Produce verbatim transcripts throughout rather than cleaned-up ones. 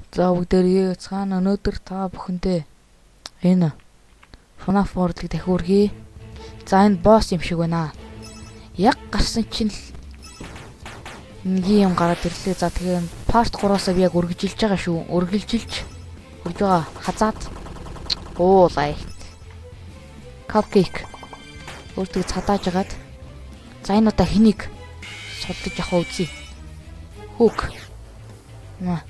За бүгдээрээ цаана өнөөдөр та бүхэндээ энэ FNAF World-ыг дахин үргэе. За энэ босс юм шиг байна. Яг гарсан чинь нэг юм гараад ирлээ. За тэгээ part three-аас би яг үргэлжилж байгаа шүү. Үргэлжилж үрж байгаа. Хазаад. Оо лай. Cupcake. Өөртөө цадааж агаад. За энэ удаа хэнийг судалж явах үзье. Hook. На.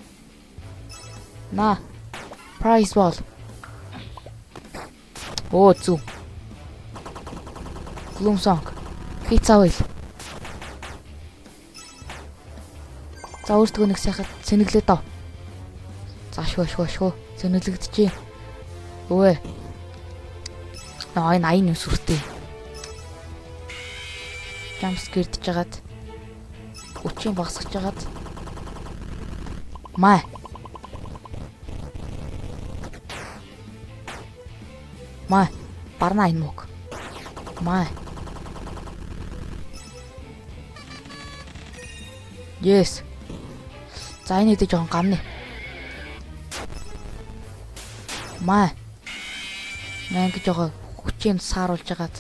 На. Prize ball. Оо зү. Gloom song. Pizza wheel. За өөртөө нэг сайхан цэнэглээ дав. За шгүй шгүй шгүй. Цэнэглэгдэжээ. Өвөө. Аа энэ айн юм сүртэй. Jumpscare-дж жагаад. Өчийн багсгаж жагаад. Маа. Маа. Барна айн мөг. Маа. Yes. За энэ дэжээ жоон гамны. Маа. Мэн гэж жоо хүчээр сааруулж агаад.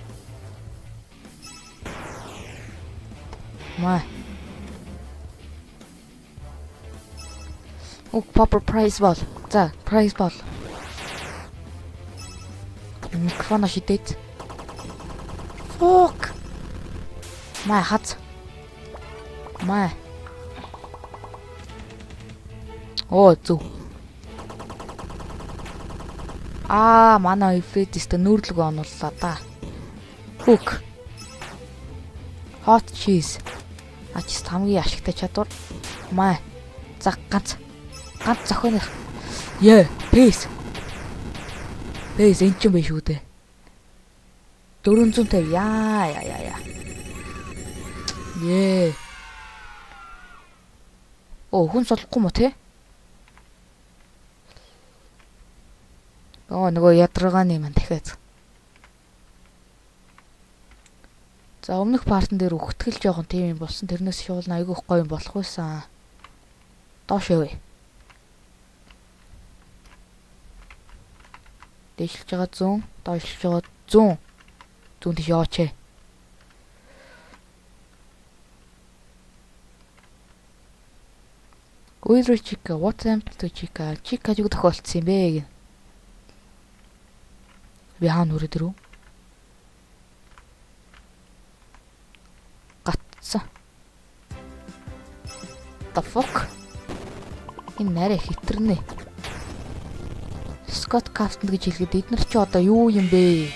Маа. О, proper prize ball. За, prize ball. Микрофон шидэт. Fuck. Маа хац. Маа. Оо, зү. Аа, манай Фредистэй нүүрлэг орууллаа да. Hook. Hot cheese. Ачис хамгийн ашигтай чадвар. Маа. За ганц. Ганц зохионых. Яа, пэйс. Пэйс энэ ч юм биш үү дээ. дөрвөн зуун тавь. Яа, яа, яа, яа. Ее. Оо, хүн солохгүй мо те? Оо, нөгөө ядаргааны маань дахиад. За, өмнөх партн дээр өгтгэл жоохон тийм юм болсон. Тэрнээс шуулна айгүй гоё юм болох байсан. Доош явъя. Дэвшилж байгаа зүүн, доошлж байгаа зүүн. Зүүн тийш яваач. Гүйрэ чика, what happened to Chica? Chica юу тохиолдсон юм бэ гин. Би хаана үрээд ирв? Гатсан. The fuck? Энэ нарай хитрнэ. Scott Captain гэж хэлгээд эднэр чи одоо юу юм бэ?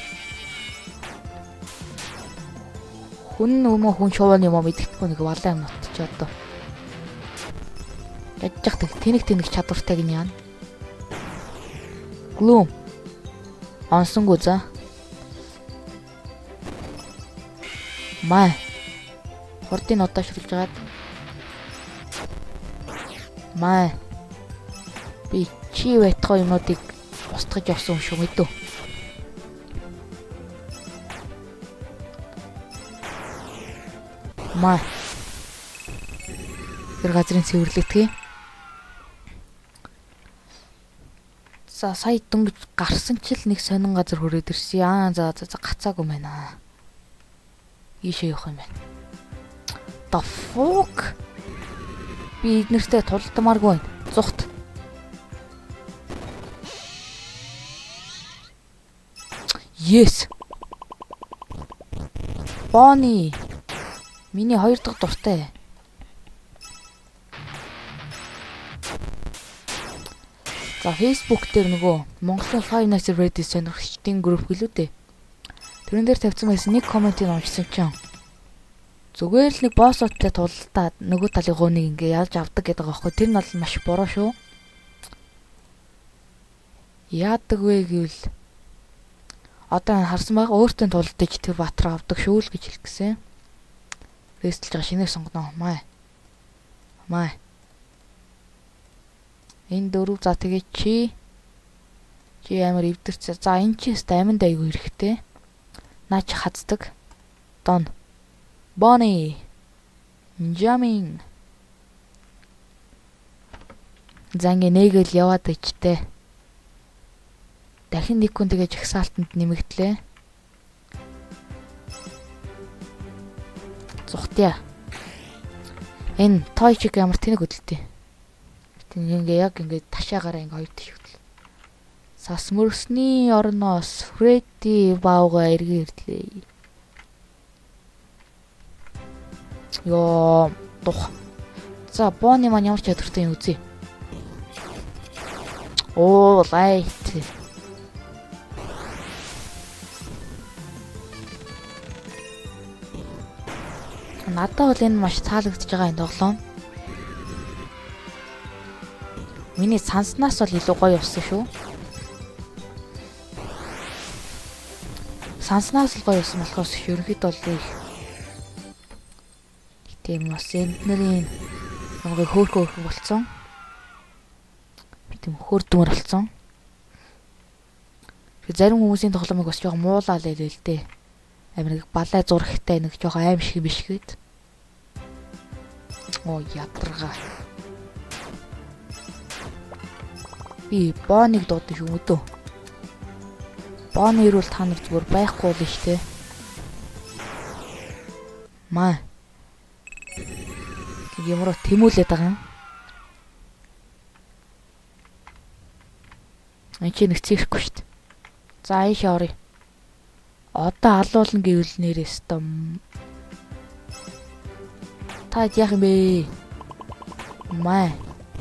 Хүн өмнө хүн шувууны юм мэддэхгүй нэг балай нот чи одоо. Ядчих тэг тэнэг тэнэг чадвартай гин яана. Gloom. Онсонгүй за. Маа. Хурдын удаа шүлж гаад. Маа. Би чи байтгай юмнуудыг устгаж явсан юм шүү мэдв. Маа. Тэр газрын цэвэрлэгдгий. За сая дөнгөж гарсан ч л нэг сонин газар хүрээд ирсэн. Аа за за гацаагүй байна. Ийшээ явах юм байна. The fuck? Би эднэртэй тулдмааргүй байна. Зүхт. Yes. Bonnie. Миний хоёр дахь дуртай. За Facebook дээр нөгөө Монголын Five Nights at Freddy's сонирхчдын групп гэлүү дээ. Тэрэн дээр тавьсан байсан нэг комментиг уншсан чинь зүгээр л нэг боссоттой тултаад нөгөө талын гууныг ингээ яаж авдаг гэдэг байгаа байхгүй. Тэр нь бол маш буруу шүү. Яадаг вэ гэвэл одоо харсан байгаа өөртөө тулдаж тэр батраа авдаг шүү л гэж хэлчихсэн. Рестэлж байгаа шинээр сонгоно. Маа. Маа. Энэ дөрөв за тэгээ чи чи амар эвдэрч. За энэ чи өст аминд айгүй хэрэгтэй. Наа чи хаздаг. Дон. Bonnie. Jamming. За ингээ нэгээл яваад ичтэй. Дахин нэг хүн тэгээ жагсаалтанд нэмэгдлээ. Зүхтя. Энэ тойчиг ямар тэнэг хөдөлтий. Тэн ингээ яг ингээ ташаагаараа ингээ хоёр тийш хөдөл. Сасмөрсний орноос Фредди баага эргээрлээ. Йоо, дух. За, Бонни маань ямар чадвартай юм үзье. Оо, лайт. Надад бол энэ маш таалагдж байгаа энэ тоглоом. Миний санснаас бол илүү гоё явсан шүү. Санснаас л гоё явсан болохоос ерөнхийдөө бол их тийм бас энднэрийн намайг хөөрхөн хөөрхөн болцсон. Тийм хөөрдмөр болцсон. Зарим хүмүүсийн тоглоомыг бас жоохон муулаа л л дээ. Амир нэг балай зурагтай нэг жоохон аим шиг биш гээд. Оо ядарга. Би Бонниг дуудаж юм өдөө. Бонни ирүүл та нар зүгээр байхгүй л штэ. Маа. Ямар тэмүүлээд байгаа юм. Энд чи нэг цэвэхгүй штэ. За ийшээ оръё. Одоо алуулна гэвэл нэрээс том. Та яах юм бэ? Маа.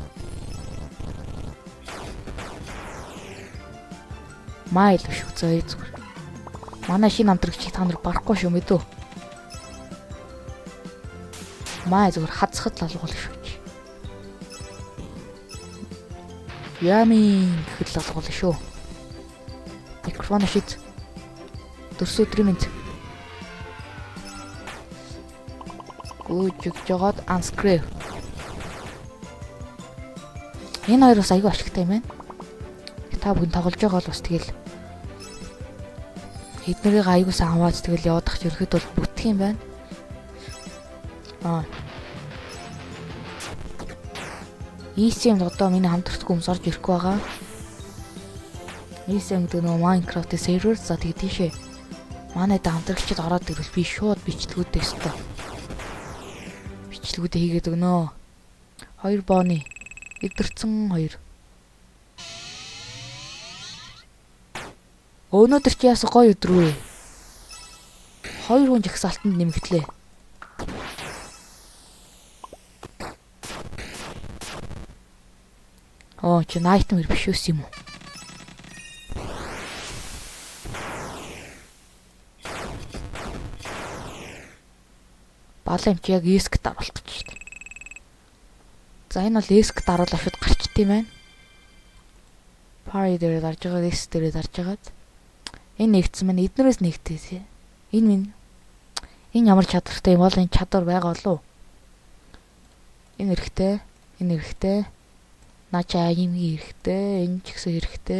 Маа л шүү зөө зүгээр. Манай шинэ амтрагчийг та нар барахгүй шүү мэдөө. Маа зүгээр хацхад л алгуул шүү. Ями гэхэл алгуул шүү. Микрофон шид. Дөрс өдрийн мэд. Гүйж жогоод unscrew. Энэ хоёр бас аягүй ашигтай юм байна. Та бүгд тоглож байгаа бол бас тэгэл эднэрийг аягүй сайн аваад тэгэл яваадах ерхэд бол бүтэх юм байна. Аа. Ийсэм одоо миний хамтарч хүмүүс орж ирэхгүй байгаа. Ийсэм гэдэг нөгөө Minecraft-ийн сервер за тэгээд тийшээ манай да хамтрагчид ороод ирвэл би шууд бичлэгүүдээ өстөө. Бичлэгүүдээ хийгээд өгнө. Хоёр Бонни эдэрцэн хоёр. Өнөөдөр чи яасан гоё өдөр вэ? Хоёр хүн жагсаалтанд нэмэгдлээ. Оо чи найтмэр биш үс юм уу? Балам чи яг эск даруулах гэж шүү дээ. За энэ бол эск даруулах шууд гарчт юм байна. Пари дээр дарж байгаа, эс дээр дарж байгаа. Энэ нэгдсэн маань эднэрээс нэгдээ. Энэ минь энэ ямар чадвартай юм бол энэ чадвар байгаа болов уу? Энэ хэрэгтэй, энэ хэрэгтэй. Начаа юм хэрэгтэй, энэ ч гэсэн хэрэгтэй.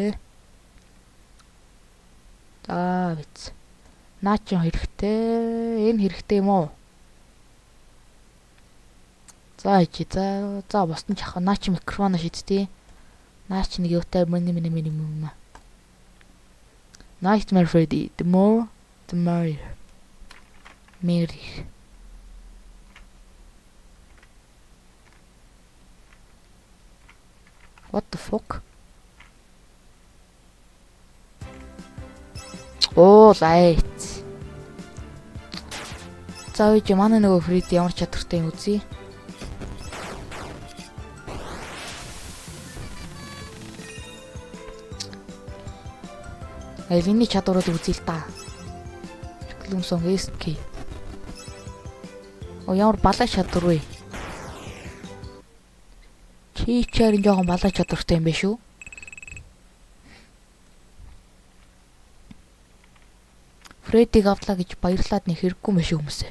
За биз. Наач хэрэгтэй, энэ хэрэгтэй юм уу? За ичи за за босton чахаа наач микрофон шидтий. Наач нэг юутай мөн мэн мэн мэн. Nightmare Freddy, the more the merrier. Merrier. What the fuck? Oh, light. За үгүй манай нөгөө Freddy ямар чадвартай юм үзье. Элиний чадварыг үзье л та. Клумсон эс кей. О ямар балаа чадвар вэ? Чи чарын жоохон балаа чадвартай юм байна шүү. Фреддиг авлаа гэж баярлаад нэг хэрэггүй юм шүү хүмүүсээ.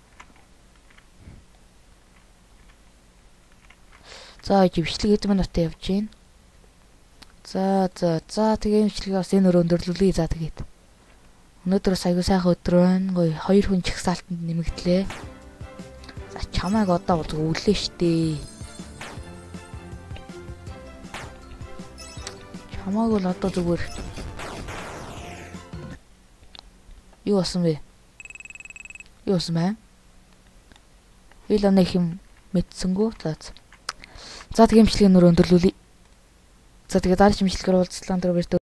За ивчлэг эд минутаа явж гин. За за за тэгээ имчилгээ бас энэ өрөө өндөрлүүлье за тэгээд. Өнөөдрөөс аягүй сайхан өдөр байна. Гоё хоёр хүн чагсаалтанд нэмэгдлээ. За чамайг одоо бол үлээ штэ. Хамаагүй л одоо зүгээр. Юу болсон бэ? Юу болсон бэ? Илоныг юм мэдсэнгүү. За. За тэг эмчилгээ нөр өндөрлүүлье. За тэгээ дараа шимжлэгээр уулзлаа. Тэр баяр.